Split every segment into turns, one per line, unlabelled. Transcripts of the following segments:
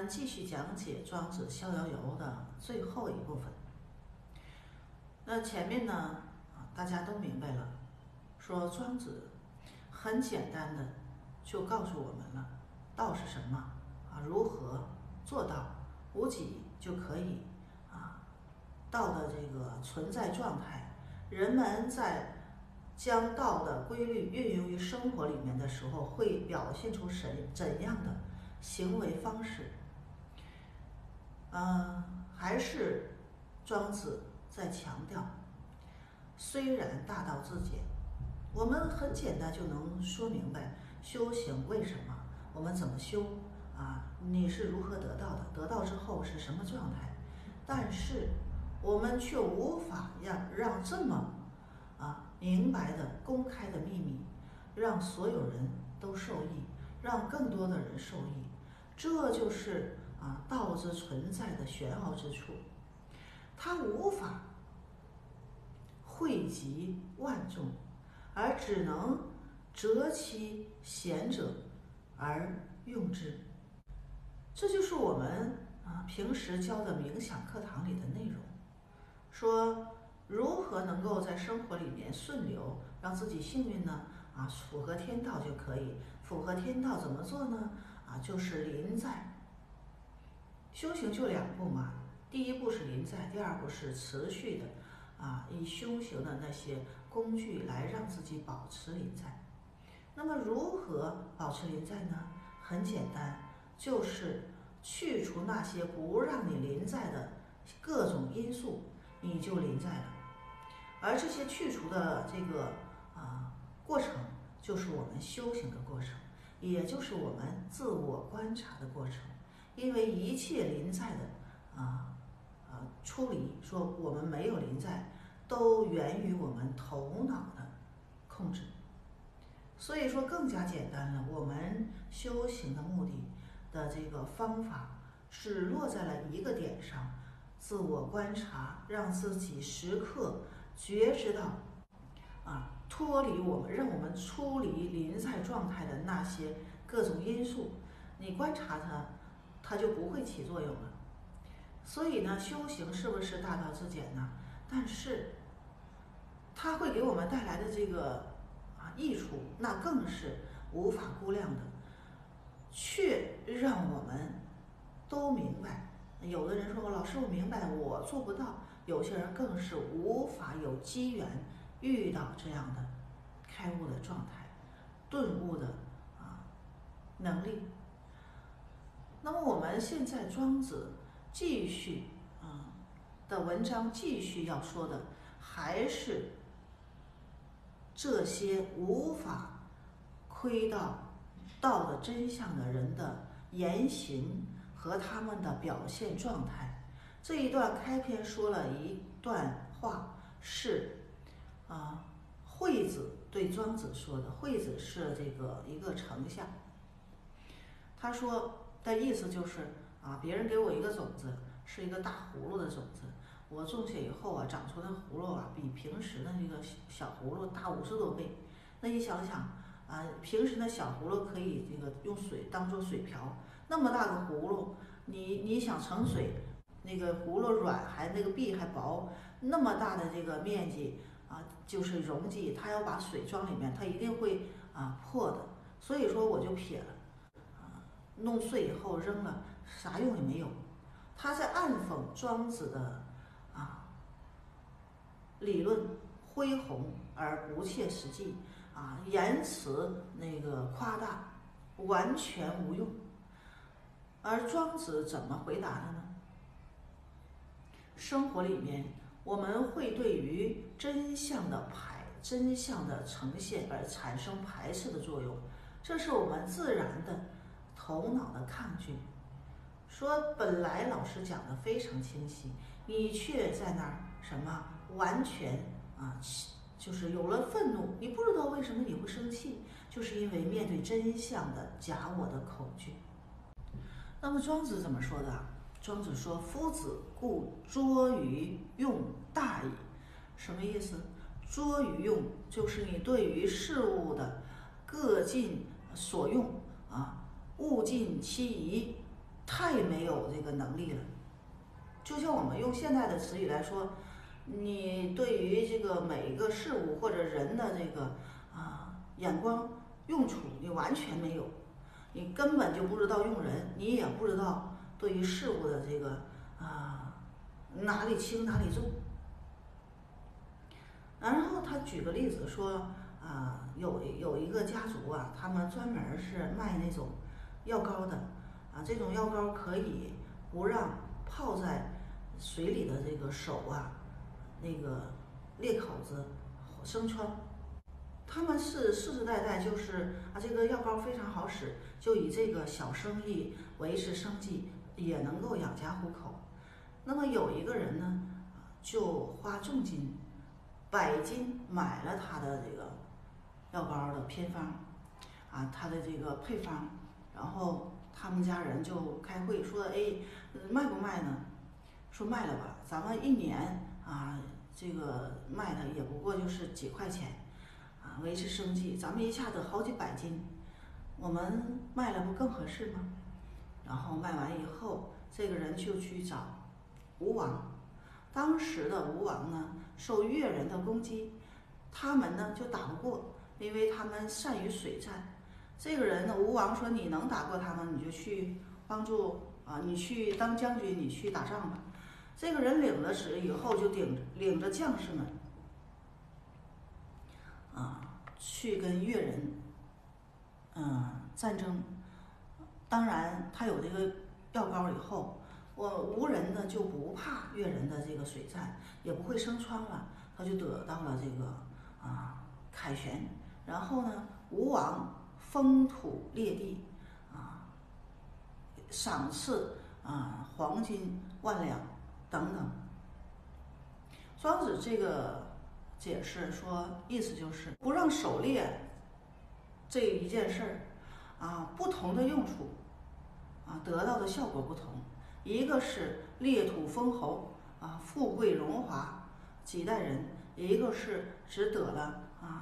们继续讲解《庄子逍遥游》的最后一部分。那前面呢，大家都明白了，说庄子很简单的就告诉我们了，道是什么如何做到，无己就可以道的这个存在状态。人们在将道的规律运用于生活里面的时候，会表现出怎样的行为方式？还是庄子在强调，虽然大道至简，我们很简单就能说明白修行为什么，我们怎么修你是如何得到的，得到之后是什么状态，但是我们却无法让这么明白的公开的秘密让所有人都受益，让更多的人受益。这就是道之存在的玄奥之处，它无法惠及万众，而只能择其贤者而用之。这就是我们平时教的冥想课堂里的内容，说如何能够在生活里面顺流，让自己幸运呢？符合天道就可以。符合天道怎么做呢？就是临在。修行就2步嘛，第一步是临在，第2步是持续的以修行的那些工具来让自己保持临在。那么如何保持临在呢？很简单，就是去除那些不让你临在的各种因素，你就临在了。而这些去除的这个过程，就是我们修行的过程，也就是我们自我观察的过程。因为一切临在的出离，说我们没有临在，都源于我们头脑的控制。所以说更加简单了，我们修行的目的的这个方法只落在了一个点上，自我观察，让自己时刻觉知到脱离让我们出离临在状态的那些各种因素，你观察它就不会起作用了。所以呢，修行是不是大道至简呢？但是它会给我们带来的这个益处，那更是无法估量的，却让我们都明白。有的人说，老师我明白，我做不到。有些人更是无法有机缘遇到这样的开悟的状态，顿悟的能力。那么我们现在庄子继续的文章继续要说的，还是这些无法窥到道的真相的人的言行和他们的表现状态。这一段开篇说了一段话，是惠子对庄子说的。惠子是这个一个丞相，他说的意思就是别人给我一个种子，是一个大葫芦的种子，我种下以后长出的葫芦比平时的那个小葫芦大50多倍。那你想想平时的小葫芦可以这个用水当做水瓢，那么大个葫芦，你想盛水，那个葫芦软还那个壁还薄，那么大的这个面积就是容积，它要把水装里面，它一定会破的。所以说我就撇了，弄碎以后扔了，啥用也没有。他在暗讽庄子的理论恢宏而不切实际言辞那个夸大，完全无用。而庄子怎么回答的呢？生活里面我们会对于真相的呈现而产生排斥的作用，这是我们自然的头脑的抗拒。说本来老师讲的非常清晰，你却在那儿什么完全就是有了愤怒，你不知道为什么你会生气，就是因为面对真相的假我的恐惧。那么庄子怎么说的？庄子说：“夫子故拙于用大矣。”什么意思？拙于用就是你对于事物的各尽所用物尽其宜太没有这个能力了。就像我们用现代的词语来说，你对于这个每一个事物或者人的这个眼光用处，你完全没有，你根本就不知道用人，你也不知道对于事物的这个哪里轻哪里重。然后他举个例子说，有一个家族啊，他们专门是卖那种药膏的，这种药膏可以不让泡在水里的这个手那个裂口子生疮。他们是世世代代就是这个药膏非常好使，就以这个小生意维持生计，也能够养家糊口。那么有一个人呢，就花重金百金买了他的这个药膏的偏方，他的这个配方，然后他们家人就开会说，卖不卖呢？说卖了吧，咱们一年这个卖的也不过就是几块钱，维持生计，咱们一下子好几百斤，我们卖了不更合适吗？然后卖完以后，这个人就去找吴王。当时的吴王呢，受越人的攻击，他们呢就打不过，因为他们善于水战。这个人呢，吴王说你能打过他们，你就去帮助你去当将军，你去打仗吧。这个人领了旨以后，就领着将士们去跟越人战争。当然，他有这个药膏以后，吴人呢就不怕越人的这个水战，也不会生疮了，他就得到了这个凯旋。然后呢，吴王封土列地赏赐黄金万两等等。庄子这个解释说，意思就是不让狩猎这一件事儿不同的用处得到的效果不同。一个是裂土封侯富贵荣华几代人，一个是只得了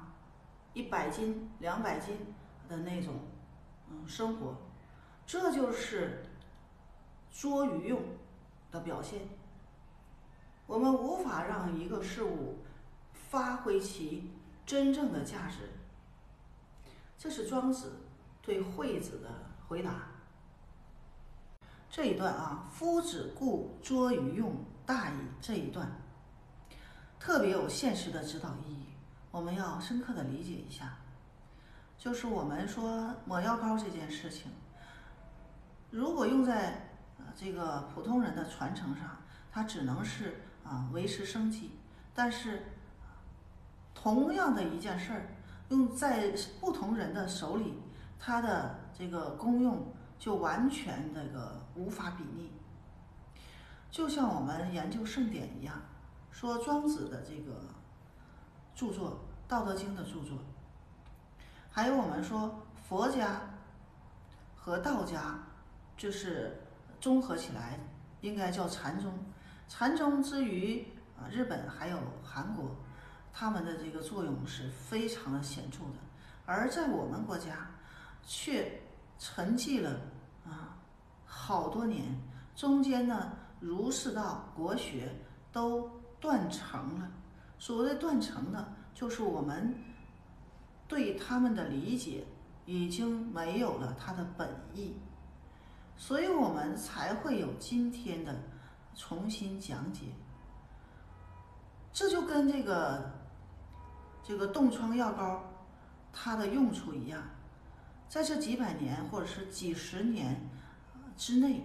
100斤200斤的那种生活。这就是拙于用的表现。我们无法让一个事物发挥其真正的价值。这是庄子对惠子的回答。这一段夫子固拙于用，大矣这一段特别有现实的指导意义，我们要深刻的理解一下。就是我们说抹药膏这件事情，如果用在这个普通人的传承上，它只能是维持生计。但是同样的一件事儿，用在不同人的手里，它的这个功用就完全这个无法比拟。就像我们研究圣典一样，说庄子的这个著作，《道德经》的著作，还有我们说佛家和道家就是综合起来应该叫禅宗。禅宗之于日本还有韩国，他们的这个作用是非常的显著的。而在我们国家却沉寂了好多年，中间呢儒释道国学都断层了。所谓断层呢，就是我们对他们的理解已经没有了它的本意，所以我们才会有今天的重新讲解。这就跟这个冻疮药膏它的用处一样，在这几百年或者是几十年之内，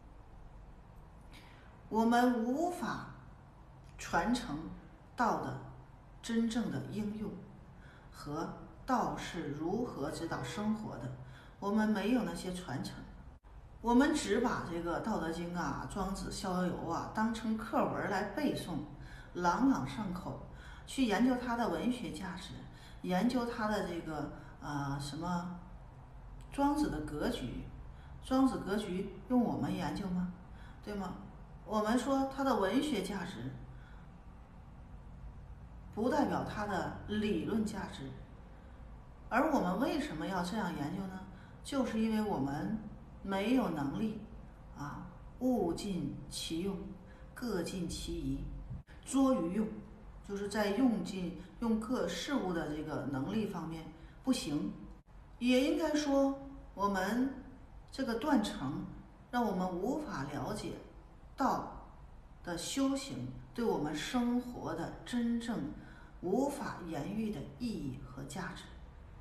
我们无法传承道的真正的应用和道是如何指导生活的，我们没有那些传承。我们只把这个《道德经》庄子、逍遥游当成课文来背诵，朗朗上口，去研究它的文学价值，研究它的这个什么庄子的格局。庄子格局用我们研究吗？对吗？我们说它的文学价值，不代表它的理论价值。而我们为什么要这样研究呢？就是因为我们没有能力物尽其用，各尽其宜，拙于用，就是在用各事物的这个能力方面不行。也应该说，我们这个断层让我们无法了解道的修行对我们生活的真正无法言喻的意义和价值。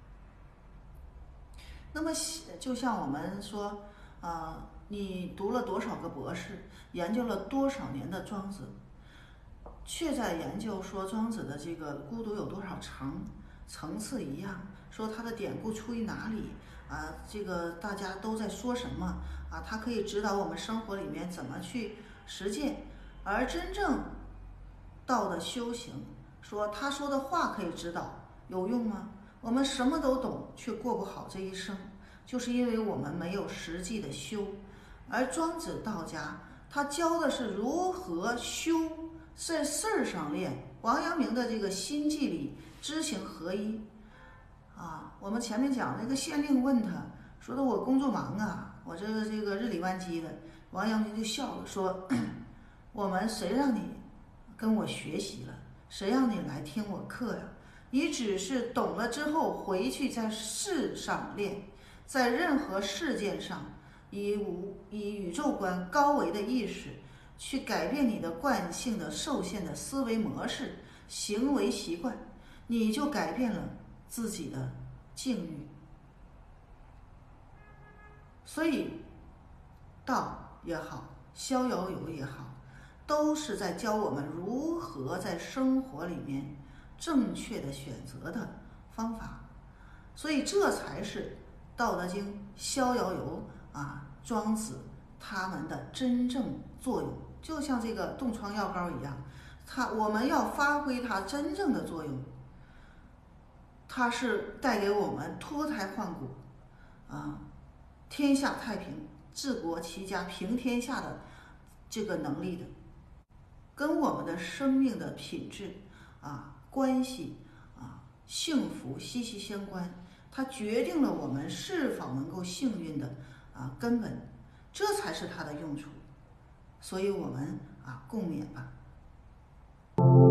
那么就像我们说，你读了多少个博士，研究了多少年的庄子，却在研究说庄子的这个孤独有多少层次一样，说他的典故出于哪里这个大家都在说什么它可以指导我们生活里面怎么去实践。而真正道的修行，说他说的话可以指导，有用吗？我们什么都懂，却过不好这一生，就是因为我们没有实际的修。而庄子道家他教的是如何修，在事儿上练。王阳明的这个心计里知行合一我们前面讲那个县令问他说的，我工作忙我这个日理万机的。王阳明就笑了说，我们谁让你跟我学习了，谁让你来听我课呀？你只是懂了之后回去在事上练，在任何事件上以宇宙观高维的意识去改变你的惯性的受限的思维模式、行为习惯，你就改变了自己的境遇。所以道也好，逍遥游也好，都是在教我们如何在生活里面正确的选择的方法。所以这才是《道德经》、逍遥游庄子他们的真正作用。就像这个冻疮药膏一样，我们要发挥它真正的作用，它是带给我们脱胎换骨天下太平、治国齐家、平天下的这个能力的，跟我们的生命的品质关系幸福息息相关。它决定了我们是否能够幸运的根本，这才是它的用处。所以我们共勉吧。